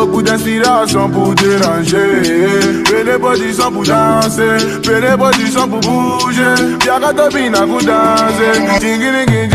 beaucoup d'inspiration pour déranger. Fais les positions pour danser, fais les positions pour bouger. Y'a qu'à topiner pour danser. Tingini